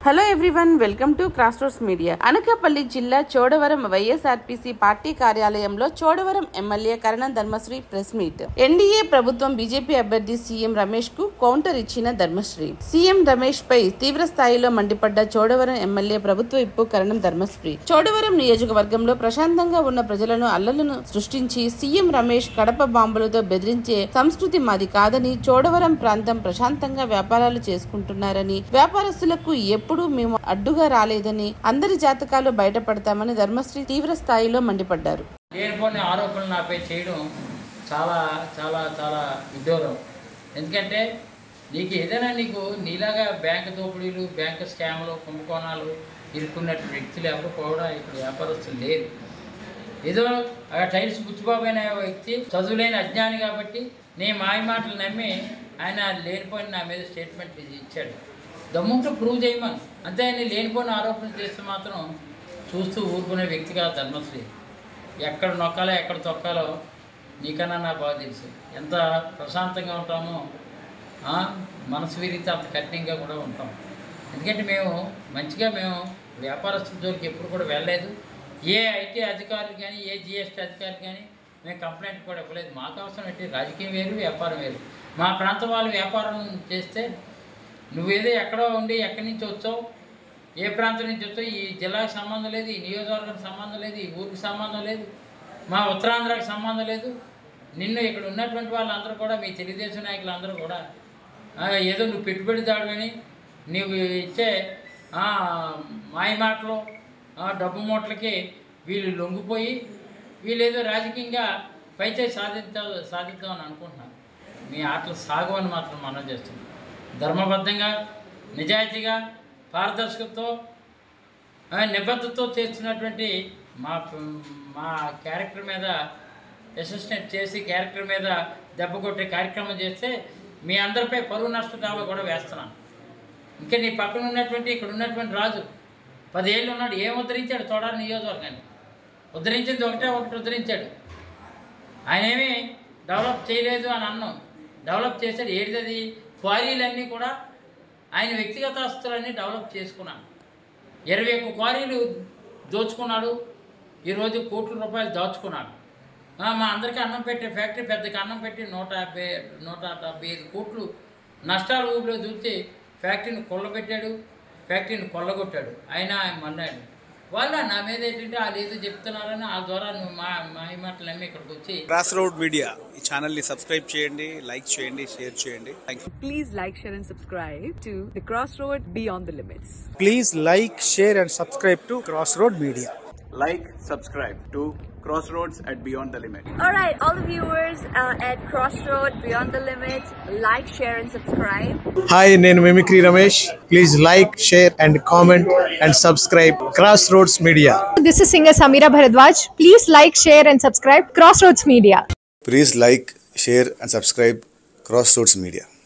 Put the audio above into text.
Hello everyone, welcome to crossroads media. Anakapalli జిల్లా Chodavaram YSRPC party కార్యాలయంలో Chodavaram MLA Karanam Dharmasri press meet. NDA ప్రభుత్వం BJP అభ్యర్థి CM Ramesh కు కౌంటర్ ఇచ్చిన ధర్మశ్రీ. సీఎం రమేష్ పై తీవ్ర స్థాయిలో మండిపడ్డ చోడవరం ఎమ్మెల్యే ప్రభుత్వ విప్పు కరణం ధర్మశ్రీ చోడవరం నియోజకవర్గంలో ప్రశాంతంగా ఉన్న ప్రజలను అల్లలను సృష్టించి సీఎం రమేష్ కడప బాంబులతో బెదిరించే సంస్కృతి మాది కాదని, చోడవరం ప్రాంతం ప్రశాంతంగా వ్యాపారాలు చేసుకుంటున్నారని, వ్యాపారస్తులకు ఎప్పుడు మేము అడ్డుగా రాలేదని, అందరి జాతకాలు బయటపడతామని ధర్మశ్రీ తీవ్ర స్థాయిలో మండిపడ్డారు. లేనిపోని ఆరోపణలు నాపై చేయడం చాలా చాలా చాలా విడ్డూరం. ఎందుకంటే నీకు నీలాగా బ్యాంకు దోపిడీలు, బ్యాంకు స్కామ్లు, కుంభకోణాలు ఇరుక్కున్నటువంటి వ్యక్తులు ఎవరు కూడా ఇక్కడ వ్యాపారస్తులు లేరు. ఏదో టైల్స్ బుచ్చిబాబు అనే వ్యక్తి చదువులేని అజ్ఞాని కాబట్టి నేను మాయ మాటలు నమ్మి ఆయన లేనిపోయిన నా మీద స్టేట్మెంట్ ఇచ్చాడు. దమ్ముంటూ ప్రూవ్ చేయమని, అంతే. ఆయన లేనిపోయిన ఆరోపణలు చేస్తే మాత్రం చూస్తూ ఊరుకునే వ్యక్తిగా ధర్మశ్రీ. ఎక్కడ నొక్కాలో ఎక్కడ తొక్కాలో నీకన్నా నాకు బాగా తెలుసు. ఎంత ప్రశాంతంగా ఉంటామో మనసు విరిగితే అంత కఠినంగా కూడా ఉంటాం. ఎందుకంటే మేము వ్యాపారస్తుల జోలికి ఎప్పుడు కూడా వెళ్ళలేదు. ఏ ఐటీ అధికారులు కానీ, ఏ జిఎస్టీ అధికారులు కానీ మేము కంప్లైంట్ కూడా ఇవ్వలేదు. మాకు అవసరం ఏంటి? రాజకీయం వేరు, వ్యాపారం వేరు. మా ప్రాంతం వాళ్ళు వ్యాపారం చేస్తే నువ్వేదో ఎక్కడో ఉండి ఎక్కడి నుంచి వచ్చావు, ఏ ప్రాంతం నుంచి వచ్చావు, ఈ జిల్లాకి సంబంధం లేదు, ఈ నియోజకవర్గానికి సంబంధం లేదు, ఈ ఊరికి సంబంధం లేదు, మా ఉత్తరాంధ్రకి సంబంధం లేదు. నిన్ను ఇక్కడ ఉన్నటువంటి వాళ్ళందరూ కూడా, మీ తెలుగుదేశం నాయకులందరూ కూడా ఏదో నువ్వు పెట్టుబడిదారులని నువ్వు ఇచ్చే మాయ మాటలు, డబ్బు మూటలకి వీళ్ళు లొంగిపోయి వీళ్ళేదో రాజకీయంగా పైచేయి సాధిద్దామని అనుకుంటున్నారు. మీ ఆటలు సాగవని మాత్రం మనం చేస్తున్నాం. ధర్మబద్ధంగా, నిజాయితీగా, పారదర్శకతతో, నిబద్ధతతో చేస్తున్నటువంటి మా క్యారెక్టర్ మీద అసిస్టెంట్ చేసి క్యారెక్టర్ మీద దెబ్బ కొట్టే కార్యక్రమం చేస్తే మీ అందరిపై పరువు నష్ట దావా కూడా వేస్తున్నాను. ఇంకా నీ పక్కన ఉన్నటువంటి ఇక్కడ ఉన్నటువంటి రాజు 10 ఏళ్ళు ఉన్నాడు. ఏం ఉద్ధరించాడు? తోడాలి నియోజకవర్గాన్ని ఉద్ధరించింది ఒకటి ఉద్ధరించాడు. ఆయన ఏమీ డెవలప్ చేయలేదు అని అన్నాం. డెవలప్ చేశాడు. ఏడిది? క్వారీలన్నీ కూడా ఆయన వ్యక్తిగత ఆస్తులన్నీ డెవలప్ చేసుకున్నాడు. 21 క్వారీలు దోచుకున్నాడు. ఈరోజు కోట్ల రూపాయలు దాచుకున్నాడు. మా అందరికీ అన్నం పెట్టే ఫ్యాక్టరీ, పెద్దకి అన్నం పెట్టి 175 కోట్లు నష్టాల ఊపిలో దూచి ఫ్యాక్టరీని కొల్లబెట్టాడు, ఫ్యాక్టరీని కొల్లగొట్టాడు. ఆయన మన్నాడు. వాళ్ళు నా మీద ఏంటంటే వాళ్ళు ఏదో చెప్తున్నారని ఆ ద్వారా నువ్వు మా మాటలు నమ్మి ఇక్కడికి వచ్చి క్రాస్ రోడ్ మీడియా ఈ ఛానల్ ని సబ్స్క్రైబ్ చేయండి, లైక్ చేయండి, షేర్ చేయండి. Please like, share and subscribe to the Crossroad Beyond the Limits. Please like, share and subscribe to Crossroad Media. Like, subscribe to Crossroads at Beyond the Limit. Alright, all the viewers at Crossroad Beyond the Limit, like, share and subscribe. Hi, nenu Mimicry Ramesh. Please like, share and comment and subscribe Crossroads Media. This is singer Samira Bharadwaj. Please like, share and subscribe Crossroads Media. Please like, share and subscribe Crossroads Media.